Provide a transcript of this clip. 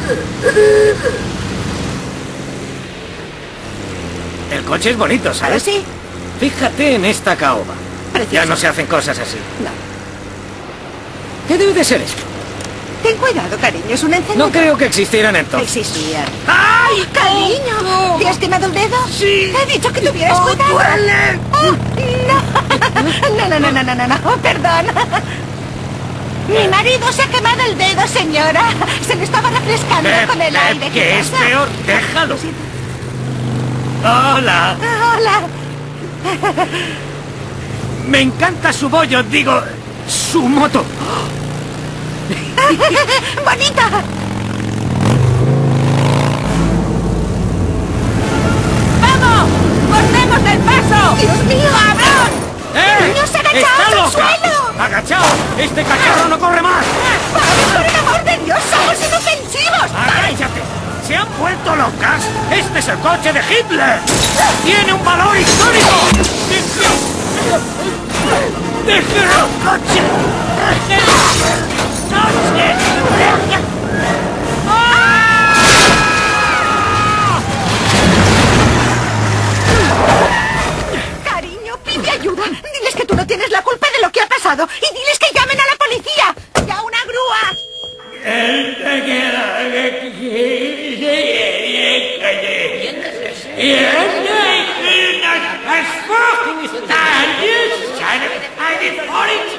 El coche es bonito, ¿sabes? Sí. Fíjate en esta caoba. Precioso. Ya no se hacen cosas así. No. ¿Qué debe de ser esto? Ten cuidado, cariño, es un encendedor. No creo que existieran entonces. Existían. ¡Ay, Cariño, no! ¿te has quemado el dedo? Sí. Te he dicho que tuvieras cuidado. ¡Duele! Oh, no, perdón. Mi marido se ha quemado el dedo, señora. Se le estaba refrescando con el aire. ¿Qué es pasa? peor? Déjalo. Hola. Hola. Me encanta su bollo, digo, su moto. ¡Bonita! ¡Vamos! ¡Cortemos del paso! ¡Dios mío! ¡Cabrón! ¡Niños agachados ¡Está al loca! suelo! ¡Agachado! ¡Este cacharro no corre más! ¡Vamos, por el amor de Dios! ¡Somos inofensivos! ¡Agáchate! ¡Se han vuelto locas! ¡Este es el coche de Hitler! ¡Tiene un valor histórico! ¡Déjelo, coche! Cariño, pide ayuda. Diles que tú no tienes la culpa de lo que ha pasado. Y diles que llamen a la policía. ¡Ya una grúa! As fucking standards, China, and it's